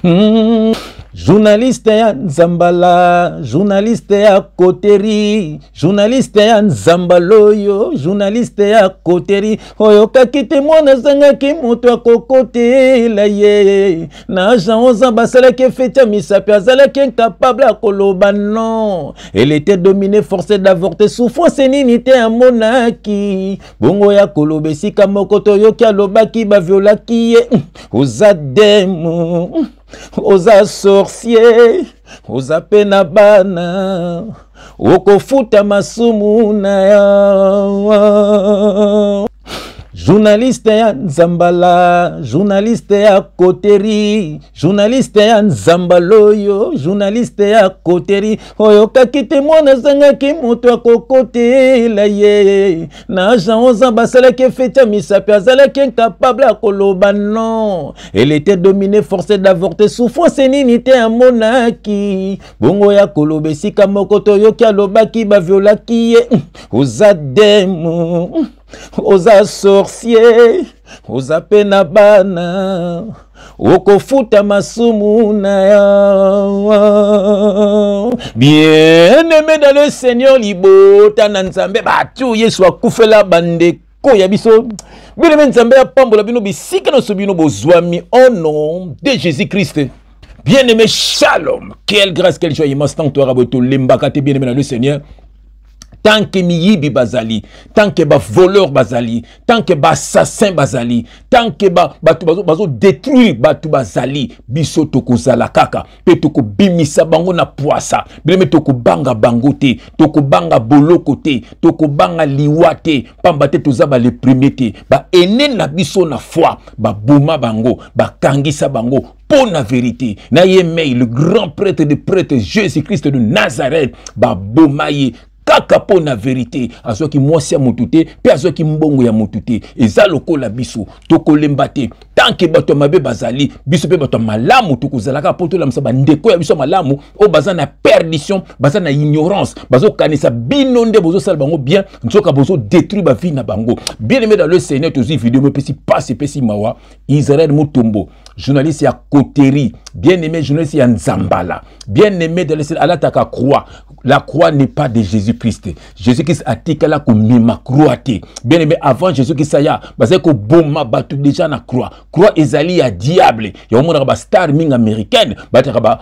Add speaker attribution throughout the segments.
Speaker 1: Journaliste ya Nzambala, journaliste ya Koteri, journaliste ya Nzambaloyo, journaliste ya Koteri. Oyo kakite mwana zanga ki moto ya kokote la ye. Na Jean Oza basala ke fecha misapi azala ki incapable à koloba non. Elle était dominée, forcée d'avorter, souffrance ninité à monaki. Bongo ya kolobe sika mokoto yo ki alobaki ba violaki ye. Ozademo. Oza sorcier, oza penabana, okofuta masumuna ya. Journaliste ya Nzambala, journaliste ya Koteri, journaliste ya Nzambaloyo, journaliste ya Koteri. Oyo kakite mwana zanga ki moto ya kokote la ye. Na Jean Oza basala ke fecha misapi azala ki incapable à koloba non. Elle était dominée, forcée d'avorter, souffrance ninité à monaki. Bongo ya kolobe sika mokoto yo ki alobaki ba violaki ye. Ozademo. Oza sorcier, oza penabana, okofuta masumuna ya. Bien-aimé dans le Seigneur, libota na Nzambe batu Yesu akufela bandeko ya biso. Bien-aimé Nzambe apambola bino bisika no sobino bozwami au nom de Jésus-Christ. Bien-aimé, shalom. Quelle grâce, quelle joie immense, tant que tu auras beau lembakate, bien-aimé dans le Seigneur. Tant que miyibi bazali, tant que ba voleur bazali, tant que ba assassin bazali, tant que bazo détruire batu bazali, biso toko zala kaka, pe toko bimisa bango na poasa, bileme toko banga bangote, toko banga bolokote, toko banga liwate, pambate tozaba le primete, ba ene na biso na foi, ba bouma bango, ba kangisa bango, pour la vérité. Na yemei, le grand prêtre de prêtres, Jésus-Christ de Nazareth, ba bomaye, kaka po na vérité azo ki mwasi ya motute pe azo ki mbongo ya motute eza lokola biso tokolembate tant que bato mabe bazali biso pe bato malamu tokozalaka po tolamisa bandeko ya biso malamu o baza na perdition baza na ignorance bazo kanisa bino nde bozo sala bango bien nzoka bozo détruire ba vie na bango. Bien aimé dans le Seigneur, tozi vidéo me pesi passe pesi mawa Israël Mutombo, journaliste ya Koteri, bien aimé journaliste ya Nzambala, bien aimé dans le Seigneur alataka croix. La croix n'est pas de Jésus-Christ. Jésus-Christ a dit qu'elle a commis ma croix. Bien aimé, avant Jésus-Christ, il y a boma batu déjà na croix. Croix ezali ya diable. Il y a un ba star ming américaine. Ba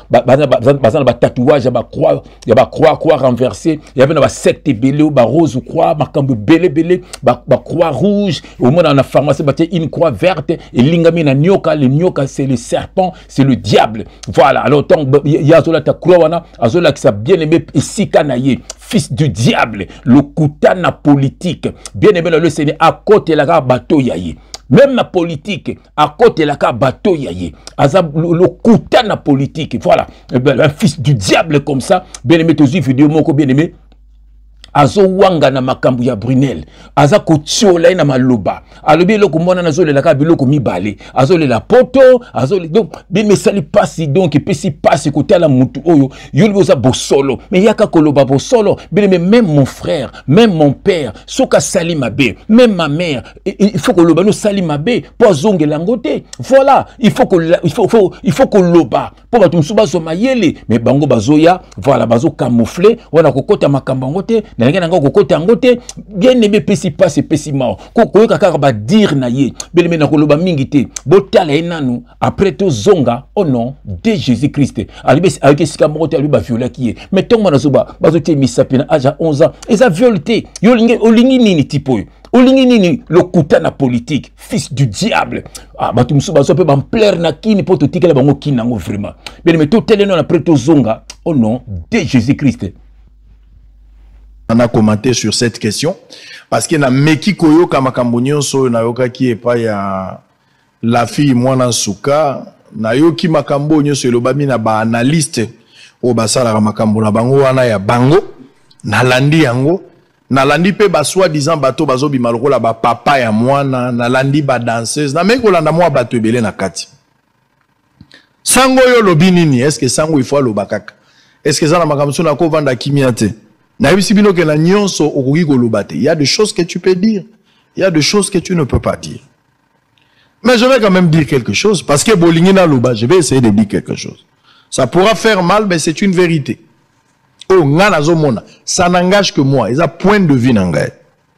Speaker 1: tatouage, ba croix renversée. Il y avait ba secte belé, ba rose croix, ba kambu belé, ba croix rouge. Au moins dans la pharmacie, ba une croix verte. Et lingami na nyoka, le nyoka c'est le serpent, c'est le diable. Voilà. Alors tant il y a zola ta croix wana, azola qui sa bien aimé Sikanaye, fils du diable, le koutana politique, bien aimé dans le Seigneur, à côté la bateau yaye. Même la politique, à côté la bateau yaye. Le koutana politique, voilà. Un fils du diable comme ça, bien aimé, tu as vu vidéo, moko bien aimé. Azo wanga na makambu ya Brunel, aza kotiola na maloba, alobi loko mona nazo le laka biloko mibale, azo le la poto, azo le donc bien me sali pasi donc pesi pasi côté la mutu oyo, yuli boza bosolo, mais yaka koloba bosolo, bien même mon frère, même mon père, soka sali mabe, même ma mère, il faut que loba no sali mabe pour zonge langote. Voilà, il faut que loba pour batumsuba so mayele, mais bango bazoya, voilà bazo camoufler, wana kokota makambo ngote. Bien aimé pesi passe pesi mao ko kaka ba dire na ye bien aimé na koloba mingité botala enanu après to zonga au nom de Jésus-Christ alibe avec sika moto aliba viola qui mais tonga na zoba bazote misapina aja 11 ans et ça violté yo olingi nini tipo olingi nini le koutana politique fils du diable ah batu musuba so pe ba plaire na kini poto tikela bango kinango vraiment bien aimé to teleno après to zonga au nom de Jésus-Christ.
Speaker 2: On a commenté sur cette question parce que na meki koyo kama kambonyo so na yoka ki epa ya la fille mwana suka na yoki makambonyo so lobami na ba analyste o basala makambo na bango wana ya bango na landi yango na landi pe ba soi-disant bato bazo bimaloko la ba papa ya mwana na landi ba danseuse na meko landa mwa bato ebele na kati sango yo lobi nini est-ce que sango il faut lobakaka est-ce que ça na makambo so na ko vanda kimiate. Il y a des choses que tu peux dire, il y a des choses que tu ne peux pas dire. Mais je vais quand même dire quelque chose, parce que Bolingina Luba, je vais essayer de dire quelque chose. Ça pourra faire mal, mais c'est une vérité. Oh, ça n'engage que moi. Et ça point de vue n'engage.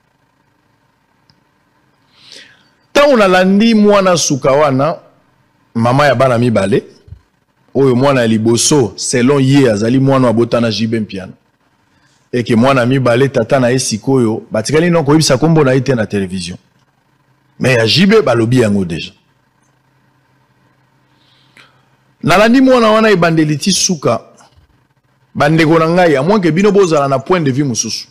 Speaker 2: Tant on a landi mwana sukawana, maman ya bana mibale, oyo mwana liboso, selon ye azali mwana abotana jibe mpiano. Et que mwana mibale tata na esikoyo, batikali non koyebisa kombo na ite na télévision. Mais ya jibe balobi yango déjà. Nalandi mwana wana ebandeliti suka, bandeko na ngai, à moins que bino bozala na point de vue mususu.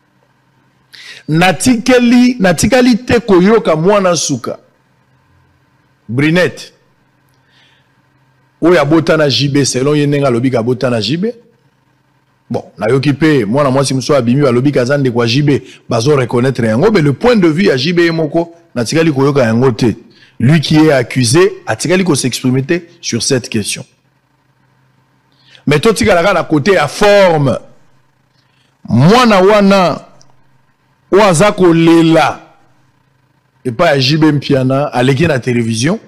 Speaker 2: Natikali te koyoka mwana suka. Brinette. Oya botana jibe, selon yenenga lobika botana jibe. Bon, na yoki pe, mwana mwasi mso abimi lobika zande kwa jibe, bazo reconnaître yango, mais le point de vue à jibe yemoko, natikali koyoka yango te. Lui qui est accusé, atikali ko s'exprimer sur cette question. Mais tout tika la côté à forme. Mwana wana Ouazako lela et pas à JB Mpiana à l'équipe la télévision.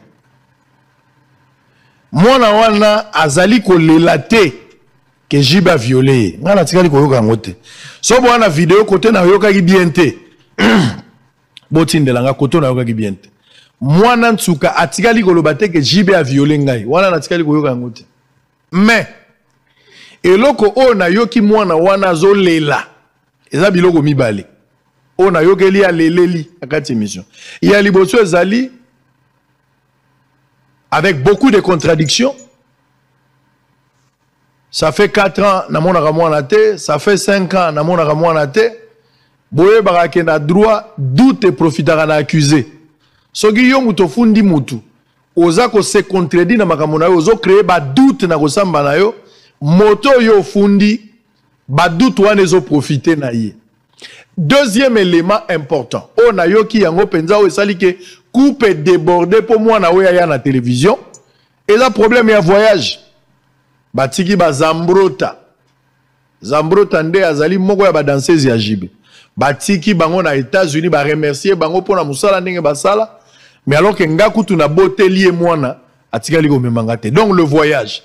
Speaker 2: Mwana wana azali ko lela te que JB a violé. Ngana tikali ko yoka ngote. So bo wana vidéo côté na yoka ki bien te. Botinde langa côté na yoka ki bien te. Mwana nsuka atikali ko lobate que JB a violé ngai. Wana na tikali ko yoka ngote. Mais eloko o na yoki mwana wana zo lela. Eza biloko mibale. On a yokeli a leleli à quatre émissions. Il y a liboso ezali avec beaucoup de contradictions. Ça fait 4 ans na mona ramwana te, ça fait 5 ans na mona ramwana te. Boye barake na droit doute profitera na accusé. Soki yo muto fundi mutu. Oza ko se contredit na makamona yo, ozo créer ba doute na kosamba na yo. Moto yo fundi ba doute wana ezo profiter na ye. Deuxième élément important. On a yoki yango penza o esali ke coupe débordé pour moi na oya ya na télévision. Et là problème ya voyage. Batiki ba Zambrota. Zambrota nde azali moko ya ba danseuse ya jibe. Batiki bango na États-Unis ba remercier bango pona musala ndenge basala. Mais alors que ngaku tu na boté lié mwana atikali ko memangate. Donc le voyage.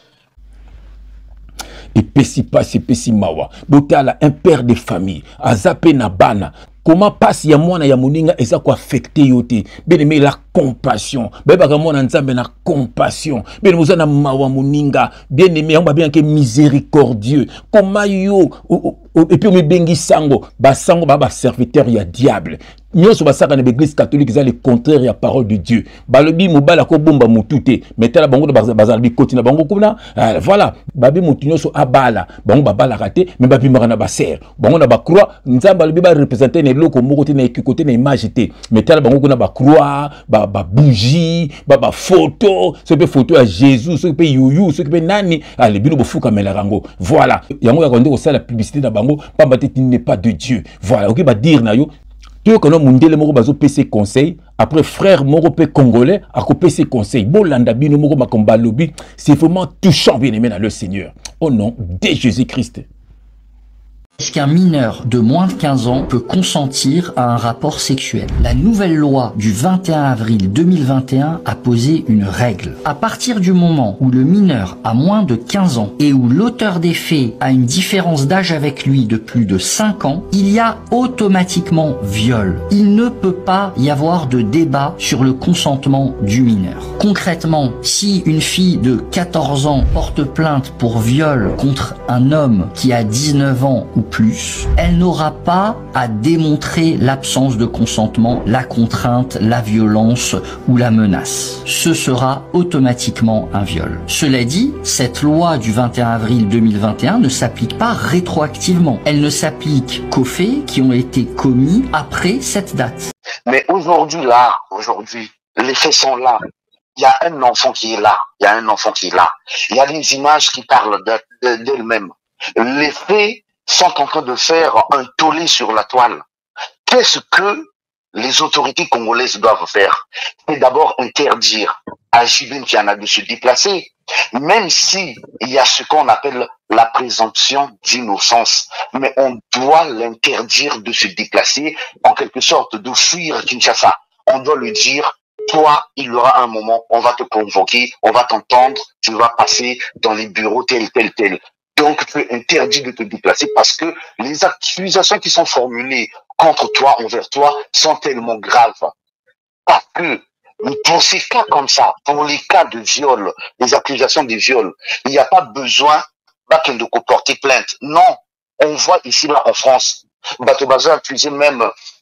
Speaker 1: Et pesi pas, pesi mawa. Botala un père de famille. Azape na bana. Comment passe ya mwana ya moninga eza ko affecté yote. Bien aimé la compassion. Beba ka mwana nzambe na compassion. Bien aimé na mawa moninga. Bien aimé on va bien que miséricordieux. Comment yo et puis on me bengi sango. Ba sango ba serviteur ya diable. Nyonso basaka na l'église catholique ça le contraire ya parole de Dieu. Balobi mobala ko bomba mutute. Metala bango bazalbi kotina bango kuna. Voilà. Babi mutu nyonso abala. Bango babala raté mais babi marana ba ser. Bango na ba croix nzamba balobi ba représenter ne loko moko te na côté na image te. Metala bango kuna ba croix, ba bougie, ba photo, ce pe photo à Jésus, ce pe yuyu, ce pe nani, allez bino bofuka melarango. Voilà. Yango ya konde ko ça la publicité na bango, pamba te n'est pas de Dieu. Voilà. OK ba dire na yo tout que nous mundele moko bazo PC conseil après frère moko pe congolais a coupé ses conseils bolanda bino moko makomba lobi c'est vraiment touchant bien aimé dans le Seigneur au nom de Jésus-Christ.
Speaker 3: Est-ce qu'un mineur de moins de 15 ans peut consentir à un rapport sexuel? La nouvelle loi du 21 avril 2021 a posé une règle. À partir du moment où le mineur a moins de 15 ans et où l'auteur des faits a une différence d'âge avec lui de plus de 5 ans, il y a automatiquement viol. Il ne peut pas y avoir de débat sur le consentement du mineur. Concrètement, si une fille de 14 ans porte plainte pour viol contre un homme qui a 19 ans ou plus, elle n'aura pas à démontrer l'absence de consentement, la contrainte, la violence ou la menace. Ce sera automatiquement un viol. Cela dit, cette loi du 21 avril 2021 ne s'applique pas rétroactivement. Elle ne s'applique qu'aux faits qui ont été commis après cette date.
Speaker 4: Mais aujourd'hui, les faits sont là. Il y a un enfant qui est là. Il y a des images qui parlent d'elles-mêmes. Les faits sont en train de faire un tollé sur la toile. Qu'est-ce que les autorités congolaises doivent faire? C'est d'abord interdire à JB Mpiana de se déplacer, même si il y a ce qu'on appelle la présomption d'innocence. Mais on doit l'interdire de se déplacer, en quelque sorte de fuir Kinshasa. On doit lui dire, toi, il y aura un moment, on va te convoquer, on va t'entendre, tu vas passer dans les bureaux tel, tel, tel. Donc, tu es interdit de te déplacer parce que les accusations qui sont formulées contre toi, envers toi, sont tellement graves. Parce que pour ces cas comme ça, pour les cas de viol, les accusations de viol, il n'y a pas besoin de porter plainte. Non, on voit ici là en France, bateau bazar accusé même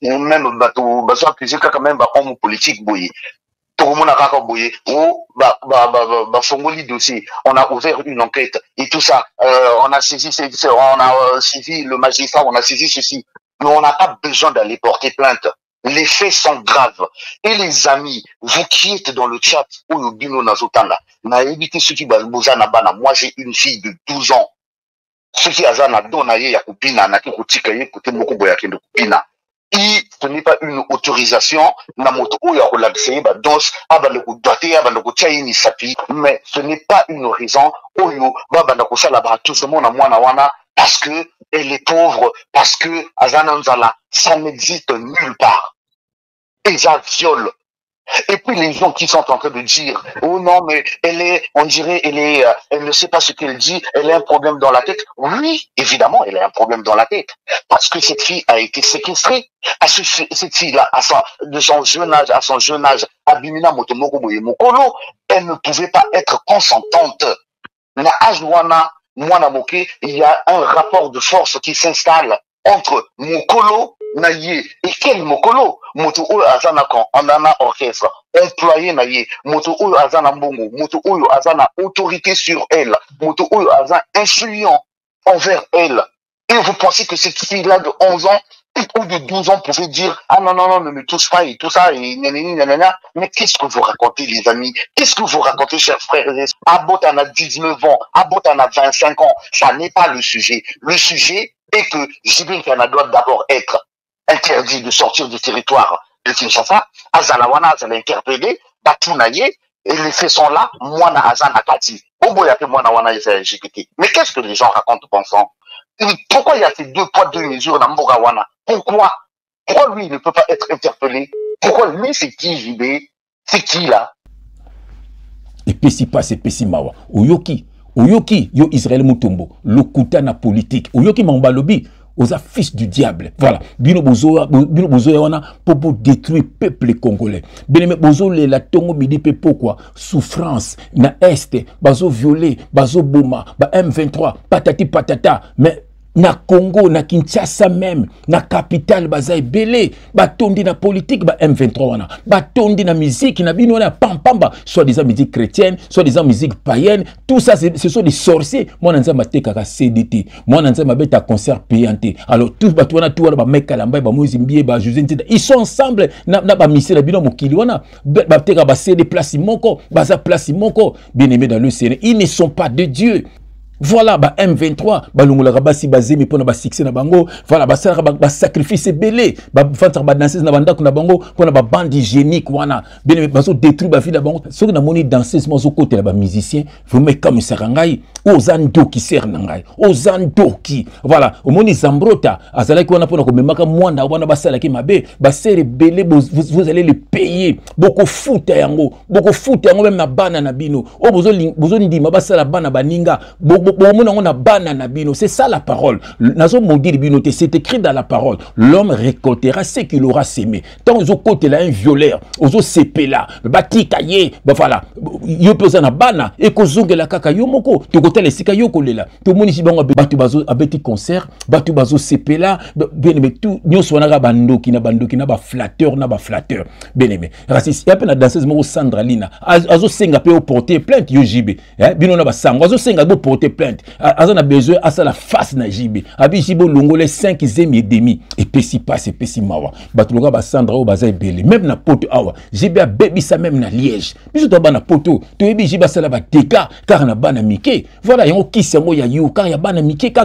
Speaker 4: bateau bazar accusé quand même homme politique boyé. Tout le monde a encore boyé. Ou fongoli dossier. On a ouvert une enquête et tout ça. On a saisi, on a saisi le magistrat, on a saisi ceci. Mais on n'a pas besoin d'aller porter plainte. Les faits sont graves. Et les amis, vous qui êtes dans le chat, ou bino nazotanga, n'a évité ce qui bazana bana. Moi, j'ai une fille de 12 ans. Ce qui azana donaye ya kupina, na ki kutika ye kote moko boya kendo kupina. Et ce n'est pas une autorisation, na moto ou ya relaxer, ba dos, abandoko doate, abandoko tchayi ni sapi, mais ce n'est pas une raison, oyo, babandoko sala ba tout ce monde à mwana wana, parce que elle est pauvre, parce que azana nzala, ça n'existe nulle part. Et ça viole. Et puis les gens qui sont en train de dire, oh non, mais on dirait, elle ne sait pas ce qu'elle dit, elle a un problème dans la tête. Oui, évidemment, elle a un problème dans la tête. Parce que cette fille a été séquestrée. Cette fille-là, de son jeune âge, Abimina Motomoko Boye Mokolo, elle ne pouvait pas être consentante. Na Ajwana, Mwana Moke, il y a un rapport de force qui s'installe entre Mokolo, Naye, et quel Mokolo? Moto Oyo Azana kon, Andana orchestre, employé Naye, Moto Oyo Azana Mbongo, Moto Oyo Azana autorité sur elle, Moto Oyo Azana influent envers elle. Et vous pensez que cette fille-là de 11 ans ou de 12 ans pouvait dire, ah non, non, non, ne me touche pas et tout ça, et nanana. Mais qu'est-ce que vous racontez, les amis? Qu'est-ce que vous racontez, chers frères et sœurs? Abot en a 19 ans, Abot en a 25 ans. Ça n'est pas le sujet. Le sujet est que Jibin Kana doit d'abord être interdit de sortir du territoire de Kinshasa, Azalawana, Azala interpellé, Batounaye, et les faits sont là, Mwana Azana Kati. Mais qu'est-ce que les gens racontent pensant? Pourquoi il y a ces deux poids, deux mesures dans Mbogawana? Pourquoi? Pourquoi lui, il ne peut pas être interpellé? Pourquoi lui, c'est qui, JB? C'est qui, là?
Speaker 1: Et pesi pas, c'est pesi mawa. Oyoki, yo Israël Mutombo, le kutana politique. Oyoki Mambalobi, aux affiches du diable. Voilà. Bino bozo wana pour détruire peuple congolais. Beneme bozo le la tongo midi pe pourquoi souffrance na est, bazo violé, bazo boma, ba M23, patati patata, mais na Congo, na Kinshasa même, na capitale bazaï belé, batondi na politique, ba M23 wana, batondi na musique, na bino na pampamba, soit disant musique chrétienne, soit disant musique païenne, tout ça ce sont des sorciers. Moi nanza mate kaka CDT, moi nanza mabeta concert payanté. Alors tous batu wana tout wana ba meka lamba ba Mozimbie ba José Ntida, ils sont ensemble na ba misi na bino mokili wana, ba teka ba CD place moko, baza place moko, bien-aimé dans le Seigneur, ils ne sont pas de Dieu. Voilà, ba M23, ba lungola rabasi bazemi pona ba succès na bango, voilà ba sala ba sacrifice belé, ba fantar ba danseuse na banda kuna bango, pona ba bande hygiénique wana, bien bazo détruire ba vie na bango. Ce que na moni danseuse mozo côté la ba musicien, vous met comme sarangai, ozando qui sert nangai, ozando qui. Voilà, au moni Zambrota, azala ki wana pona ko memaka mwanda wana ba sala ki mabe, ba sere belé vous allez le payer. Beaucoup foot yango même na bana na bino. O bozo ndima ba sala bana baninga. C'est ça la parole. C'est écrit dans la parole. L'homme récoltera ce qu'il aura sémé. Tant aux côté là un violeur, aux CP là, bati kaye, voilà. Yo pesa na bana et ko zongela kaka yo moko, to côté les sika yo kolela. To moni si bango batu bazo abeti concert, batu bazo CP là, bien aimé tout nyonso wana bandoki na ba flatteur na ba flatteur. Bien aimé. Raciste, y a peine danseuse mo Sandra Lina. Azo senga pe au porter plainte yo jibe. Bino na ba sango, azo senga bo porter plainte. Azan a besoin à ça la face na jibe. Abi jibo longo les 5 zemi et demi. Et pesi pas c'est pesi mawa. Batuloga ba Sandra o bazay belé. Même na poto awa. Jibe a baby ça même na Liège. Biso to ba na poto. To ebi jiba ça la ba deka car na ba na Mickey. Voilà yon ki sengo ya you car ya ba na Mickey kaka.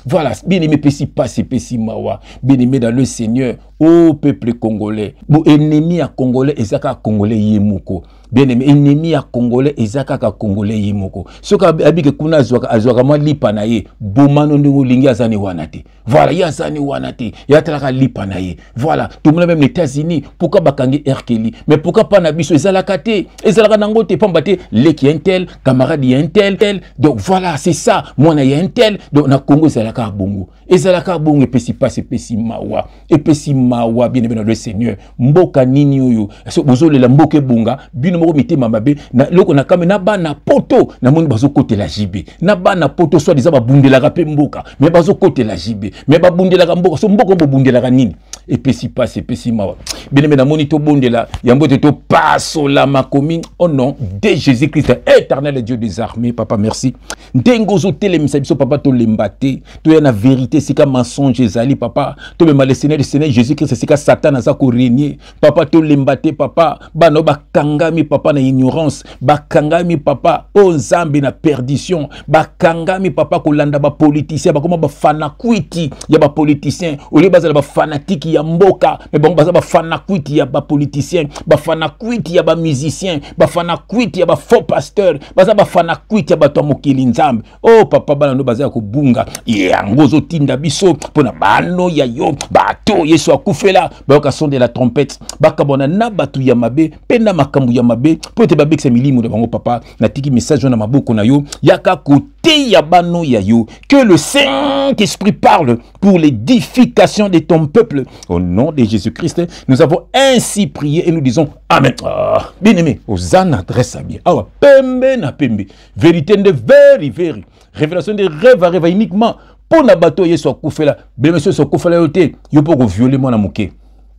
Speaker 1: Voilà, bien-aimé, pesi passe, pesi mawa. Bien-aimé dans le Seigneur, ô peuple congolais. Bon, ennemi à congolais, ezaka congolais yemoko. Bien-aimé, ennemi à congolais, ezaka congolais yemoko. Ce qu'abike kuna azwaka mwa lipa na ye, bomano ndingo lingi azani wanate. Voilà, ya azani wanate, ya talaka lipa na ye. Voilà, tout le monde même les États-Unis, pourquoi bakangi Erkeli? Mais pourquoi pas nabiso ezalaka te? Ezalaka nango te pambate, leki un tel, camarade y un tel. Donc voilà, c'est ça. Moi na y un tel, donc na Congo ezalaka bongo. Ezalaka bongo epesi passe epesi mawa. Epesi mawa bien aimé dans le Seigneur. Mboka nini oyo. So bozole la mboke bunga, bino moko mité mamabe, na loko na kame na ba na poto, na moni bazo kote la jibe. Na ba na poto soit des ababundelaka pe mboka, mais bazo kote la jibe. Mais babundelaka mboka, so mboka mbo bundelaka nini? Epesi passe epesi mawa. Bien aimé na moni to bondela, yambote to passo la makomi au nom de Jésus-Christ, éternel Dieu des armées, papa merci. Ndengozo telemisa biso papa to lembate, to ya na vérité c'est comme mensonge ezali papa, to me le Seigneur Jésus-Christ c'est comme Satan aza ko régner, papa to lembate papa, bano bakangami papa na ignorance, bakangami papa o nzambe na perdition, bakangami papa kolanda ba politicien, ba koma ba fanakwiti ya ba politicien, oli bazala ba fanatiki ya mboka, mais bon bazala ba fanakwiti ya ba politicien, ba fanakwiti ya ba musicien, ba fanakwiti ya ba faux pasteur, bazala ba fanakwiti ya ba to mokili nzambe. Oh papa bana no bazala ko bunga, yango zo tinda biso pona bano ya yo, bato Yesu akufela, ba ka son de la trompette, bakabona na batu ya mabe, penda makambu ya mabe, po te babek sa milimu de bango papa, na tiki message na maboko na yo, yaka kote ya bano ya yo, que le Saint-Esprit parle pour l'édification de ton peuple. Au nom de Jésus-Christ, nous avons ainsi prié et nous disons Amen. Ah, bien aimé, Hosanna adresse à bien. Ah, pembe na pembe. Vérité de very. Révélation de rêve à rêve uniquement. Pour na bateau Yesu akufela, bien monsieur so kufela yote, yo poko violer moi na muke.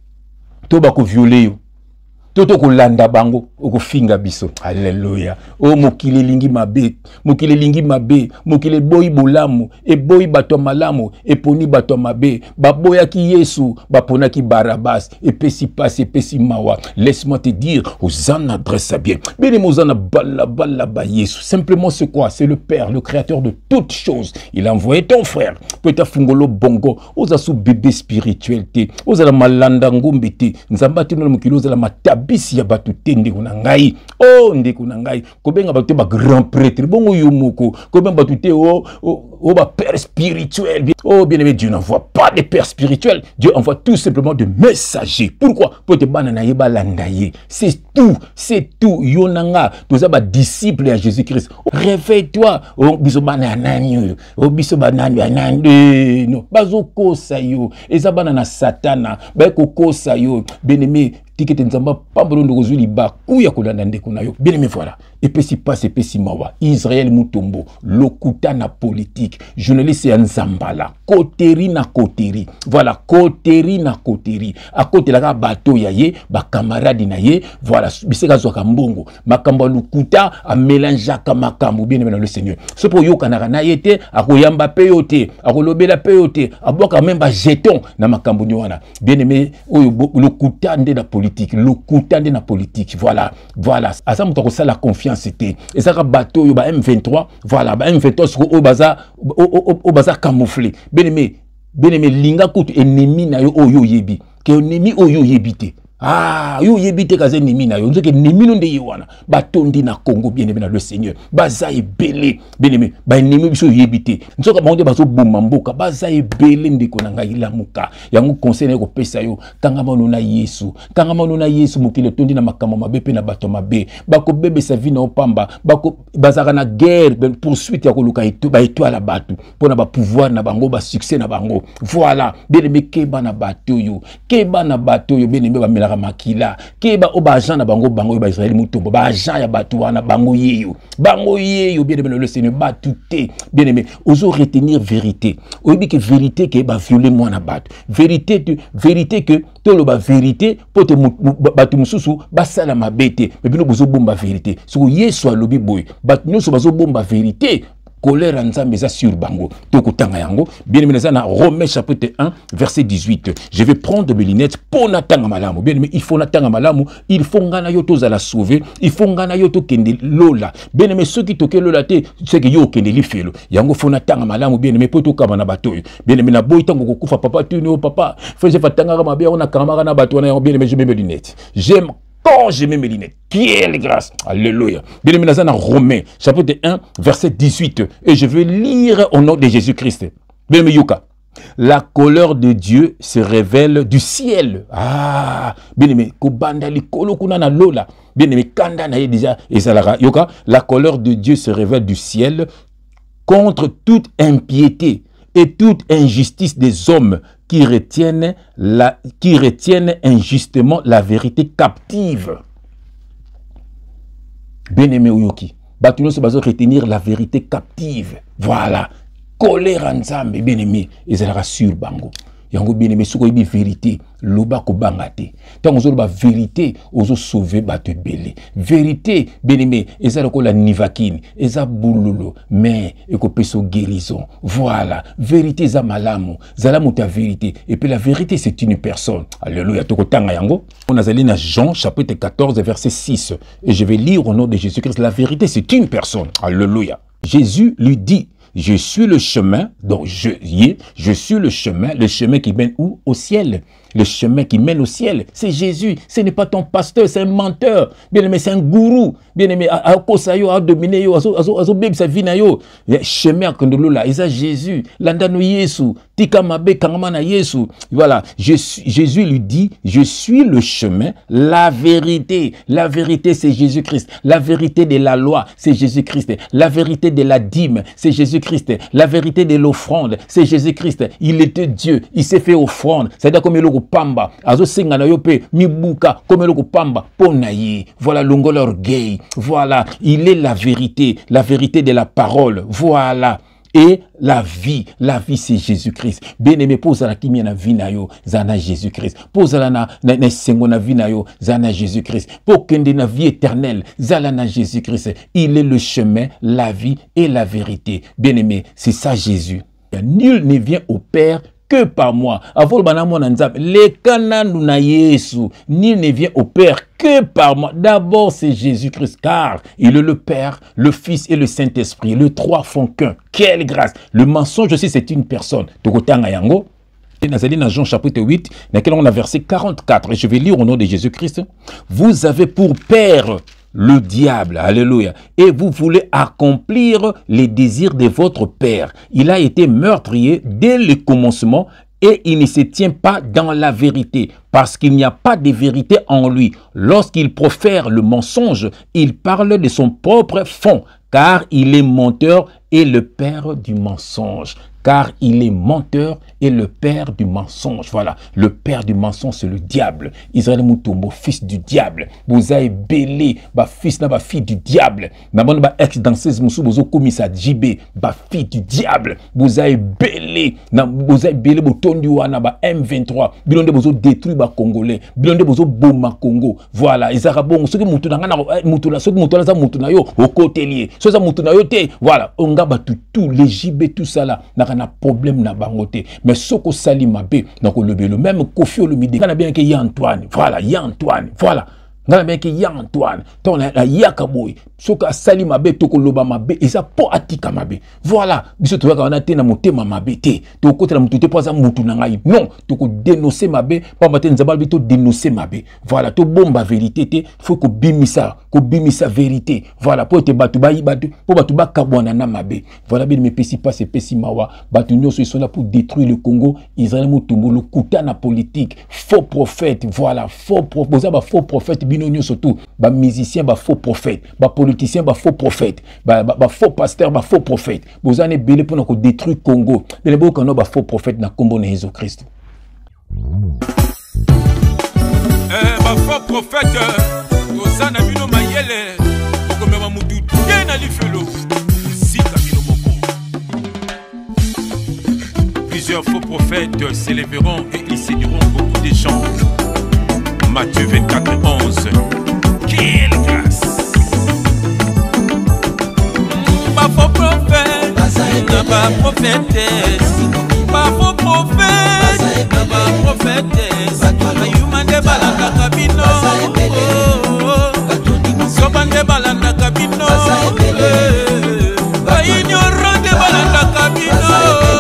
Speaker 1: To ba ko violer yo. Toto kolanda bango okofinga biso. Alléluia. Oh mokile lingi mabe, mokile boyi bolamu, e boyi bato malamu, e poni bato mabe, baboya ki Yesu, bapona ki Barabas, e pesi passe, e pesi mawa. Laisse-moi te dire, Hosanna adresse bien. Bien Hosanna bala ba Yesu. Simplement c'est quoi? C'est le Père, le créateur de toutes choses. Il a envoyé ton frère. Peut-être fungolo bongo, oza sou bébé spiritualité, oza la malanda ngombete, nzambati no mokile oza la matabi. Bisi ya batu tende kunangai, oh ndeko nangai, kobenga batu ba grand prêtre, bongo yomoko, kobenga batu te ba père spirituel. Oh bien aimé, Dieu n'envoie pas des pères spirituels, Dieu envoie tout simplement des messagers. Pourquoi? Pour te banana yeba landaye. C'est tout, yonanga, tous ba disciples à Jésus-Christ. Réveille-toi, oh biso banana, oh biso banana, non, bazo kosa yo, eza banana satana, ba kosa yo, bien aimé. Tikete nzamba pambolondo kozuli ba kuya kolanda ndeko na yo. Bien aimé voilà. Epesi passe epesi mawa. Israël mutombo lokuta na politique. Journaliste ya nzambala. Koteri na koteri. Voilà, koteri na koteri. A côté la bateau ya ye, ba camarade na ye, voilà, biseka zwa mbongo. Makambo lukuta a mélange ka makambo bien aimé dans le Seigneur. Ce pour yo kanaka na yete, akoyamba peyote, akolobela peyote, aboka même ba jeton na makambo nywana. Bien aimé oyo lokuta nde na politique, lokuta nde na politique. Voilà. Asa muto ko sala confiance c'était. Et ça bateau yo ba M23, voilà, ba M23 sur au baza camouflé. Bien aimé linga kutu ennemi na yo oyo yebi. Que ennemi oyo yebite. Ah, yo yebite kaze ennemi na yo. Nzoke ennemi no nde yewana. Batondi na Congo bien aimé dans le Seigneur. Baza ebele. Bien aimé, ba ennemi biso yebite. Nzoka bango bazo bomba mboka. Baza ebele ndeko na ngai lamuka. Yango conseil na ko pesa yo. Kanga mano na Yesu mokile tondi na makamo mabe pe na bato mabe. Bako bebe sa vie na opamba. Bako bazaka na guerre poursuite ya ko luka ba étoile batu. Pona ba pouvoir na bango ba succès na bango. Voilà. Bien aimé keba na bato yo. Bien aimé ba melaka makila. Keba o ba agent na bango ba Israël mutombo. Ba agent ya bato wana bango yeyo bien aimé le Seigneur batute. Bien aimé, oso retenir vérité. Oyebi que vérité ke ba violer moi na bato. Vérité que tolo ba vérité pour te batu mususu ba sala mabete. Mais bino bozo bomba vérité. So Yesu alobi boy. Batu nyonso bazo bomba vérité. colère en Nzambe eza sur bango. Tokotanga yango. Bien aimé na Romains chapitre 1 verset 18. Je vais prendre mes lunettes pour natanga malamu. Bien aimé, il faut natanga malamu, il faut ngana yo to za la sauver, il faut ngana yo to kende lola. Bien aimé, ceux qui toke lola te, c'est que yo kende li felo. Yango faut natanga malamu bien aimé poto kama na bato. Bien aimé na boy tango kokufa papa tu no papa. Faut je fatanga ma bien on a kamara na bato na bien aimé je mets mes lunettes. J'aime quand je mets mes lunettes. Quelle grâce. Alléluia. Bien aimé, dans Romains, chapitre 1, verset 18. Et je vais lire au nom de Jésus-Christ. Bien aimé, Yuka. La colère de Dieu se révèle du ciel. Ah, bien aimé, Kobanda li kolo kuna na lola. Bien aimé, Kanda na déjà esalara. Yuka, la colère de Dieu se révèle du ciel contre toute impiété et toute injustice des hommes qui retiennent injustement la vérité captive. Bien-aimé Oyoki, Batuno se base retenir la vérité captive. Voilà. Colère en Nzambe, bien-aimé, et ça rassure bango. Yango bien-aimé, ce qu'on dit vérité, loba ko bangate. Tant on ba vérité, on sauver batu belé. Vérité, bien-aimé, et ça la nivakine, et ça boulolo, mais et ko peso guérison. Voilà, vérité za malamu, zalamu ta vérité. Et puis la vérité c'est une personne. Alléluia, toko tanga yango. On a allé dans Jean chapitre 14 verset 6 et je vais lire au nom de Jésus-Christ. La vérité c'est une personne. Alléluia. Jésus lui dit: je suis le chemin, donc je suis le chemin qui mène où? Au ciel. Le chemin qui mène au ciel, c'est Jésus. Ce n'est pas ton pasteur, c'est un menteur. Bien aimé, c'est un gourou. Bien aimé, à kosayo, à dominer yo, à bébé sa vie na yo. Chemin kondolo là, c'est Jésus. Landano Yesu, tika mabe kangama Yesu. Voilà, Jésus lui dit, je suis le chemin, la vérité. La vérité, c'est Jésus-Christ. La vérité de la loi, c'est Jésus-Christ. La vérité de la dîme, c'est Jésus-Christ. La vérité de l'offrande, c'est Jésus-Christ. Il était Dieu, il s'est fait offrande. C'est-à-dire comme il pamba azo singa na yope mibuka comme le pamba ponaye. Voilà l'ongol orgueil. Voilà, il est la vérité de la parole. Voilà. Et la vie c'est Jésus-Christ. Bien aimé, pose la kimia na vie na yo zana Jésus-Christ. Pose la na sengo na vie na yo zana Jésus-Christ. Pour kende na vie éternelle zala na Jésus-Christ. Il est le chemin, la vie et la vérité. Bien aimé, c'est ça Jésus. Nul ne vient au Père que par moi. Nul ne vient au Père que par moi. D'abord, c'est Jésus-Christ, car il est le Père, le Fils et le Saint-Esprit. Les trois font qu'un. Quelle grâce! Le mensonge aussi, c'est une personne. Dans Jean chapitre 8, dans lequel on a verset 44, et je vais lire au nom de Jésus-Christ. Vous avez pour père le diable, alléluia, et vous voulez accomplir les désirs de votre père. Il a été meurtrier dès le commencement et il ne se tient pas dans la vérité, parce qu'il n'y a pas de vérité en lui. Lorsqu'il profère le mensonge, il parle de son propre fond, car il est menteur et le père du mensonge. Car il est menteur et le père du mensonge. Voilà, le père du mensonge, c'est le diable. Israël Moutombo, fils du diable. Vous avez belé, fils na fille du diable. N'abonne ba ex-danseuse moussou, bozo komisa djibé, fille du diable. Vous avez belé, botondi wana M23. Bilonde bozo détruit Congolais. Bilonde bozo boma Congo. Voilà, ils arabons, ceux qui moutuna za moutuna yo, au côté lié. Ceux qui moutuna yo te, voilà, on gaba tout, les jibé, tout ça là. Na problème na bangote mais soko sali mabe na ko lobelo même Kofi Olomide kana bien que y Antoine voilà ngana bien que y Antoine ton la yaka boy soko sali mabe to ko loba mabe eza po atika mabe voilà biso to ka na te na motema mabe te to ko tela mutu te poza mutu na ngai non to ko dénoncer mabe pa matin nzabal bi to dénoncer mabe voilà to bomba vérité te faut ko bimisa vérité voilà pour te batu pour batu ba kabwana na mabe voilà bien me pesi pas c'est pesi mawa batu nyonso ils sont là pour détruire le Congo. Israël Mutombo le kutana politique faux prophète voilà faux prophète bino nyonso tout ba musicien ba faux prophète ba politicien ba faux prophète ba faux pasteur ba faux prophète bozane belé pour na ko détruire Congo bele bo kano ba faux prophète na kombo na Jésus Christ
Speaker 5: ba faux prophète ozana bino mayele okomema mutu tena lifelo sika bino moko. Plusieurs faux prophètes s'élèveront et ils séduiront beaucoup de gens. Matthieu 24:11. Quelle grâce! Ma faux prophète prophétesse, pas faux prophète, pas prophétesse, ayumande balanda kabino, sobande balanda kabino, ba ignorant de balanda kabino.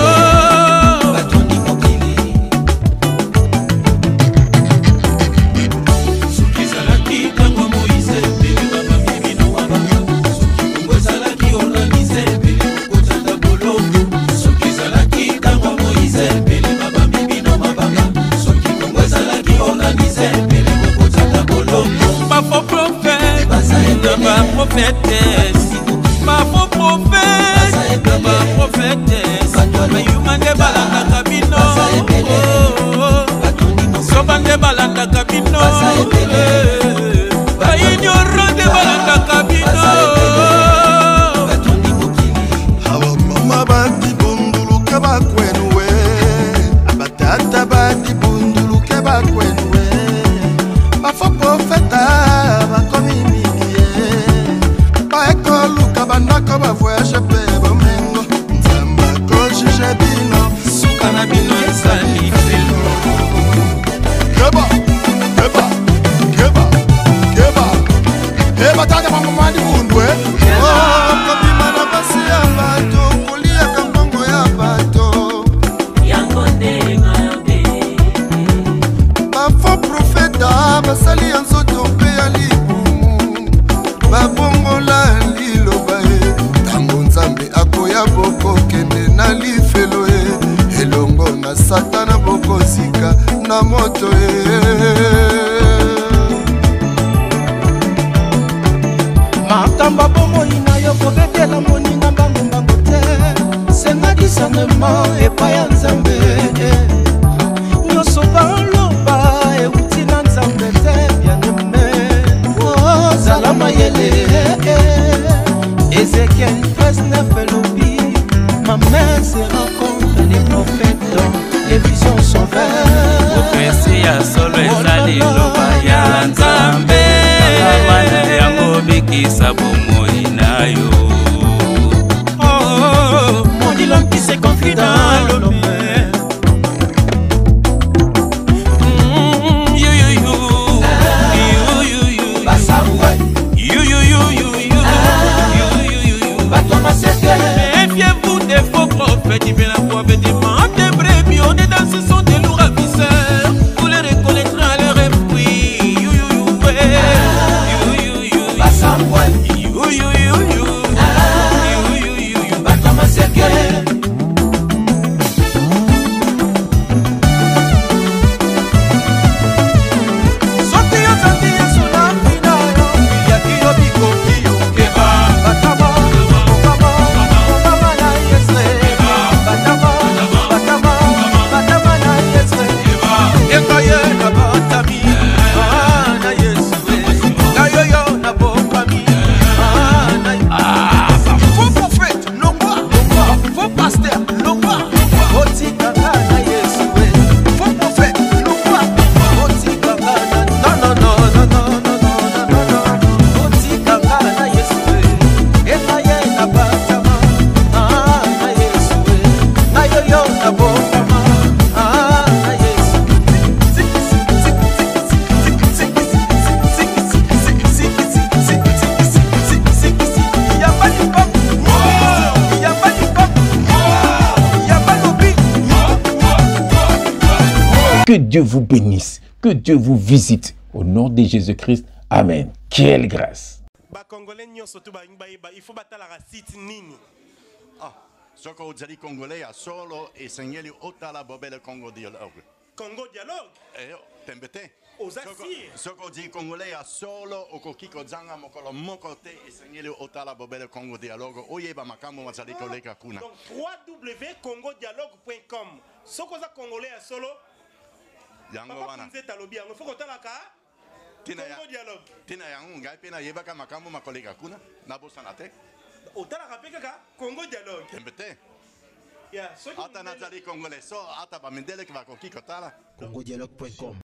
Speaker 5: Prophétesse, ma faux prophète, ma prophétesse, ayumande balanda kabino, sobande balanda kabino, ignorant de balanda kabino.
Speaker 6: Awa mama bati bundulu kaba kwenwe, abatata bati bundulu kaba kwenwe, ma faux prophète bakomi bandako bavoyage pe bomengo nzamba kojije bino
Speaker 5: suka na bino ezali felo
Speaker 6: keba keba keba keba eba tata mamamani bundwe kopima na basi ya bato kolia kambango ya bato
Speaker 5: yango ndengabe
Speaker 6: bafo profeta basali ya nzoto mpe ya libumu babongola akoya boko kende na lifelo elongo na satana boko zika na moto
Speaker 7: makamba bomoi na yo kobetela moninga mbangombango te senga discernement epai ya nzambe nyonso baloba euti na nzambe te bianeme ozala mayele Ézéchiel 13:9 Elobi, ma main se rencontre les prophètes dont les visions sont vertes.
Speaker 5: Prophétie ya solo ezali loba ya nzambe, amana yango bikisa bomoi na yo. Oh,
Speaker 7: mon dit l'homme qui s'est confie dans l'homme.
Speaker 5: Méfiez-vous des faux prophètes, ils viennent la prophète des membres des brebis, on est dans ce sont des lourds ravisseurs, vous les reconnaîtrez à leur esprit. You,
Speaker 1: Que Dieu vous bénisse, que Dieu vous visite. Au nom de Jésus-Christ, Amen. Quelle grâce.
Speaker 8: Il faut battre la site nini.
Speaker 9: Ah, ce que vous avez congolais à solo et seigneur Otala Bobel Congo dialogue.
Speaker 8: Congo dialogue.
Speaker 9: Eh, t'embêté.
Speaker 8: Aux Assir.
Speaker 9: Ce que vous avez congolais à solo au Kokiko Zanga Mokolo mon côté et seigneur Otala Bobel Congo dialogue. Oyeba Makamo Mazali Koleka Kuna.
Speaker 8: Donc www.congodialogue.com. Ce que vous avez congolais à solo.
Speaker 9: Yango wana.
Speaker 8: Il faut que tu Congo dialogue.
Speaker 9: Tina yango ngai pena yebaka makambo makoleka kuna na bosana te.
Speaker 8: Otala kapeka Congo dialogue.
Speaker 9: Tembete.
Speaker 8: Ya,
Speaker 9: ata nazali congolais so ata bamendele ki bakoki kotala.
Speaker 10: congodialogue.com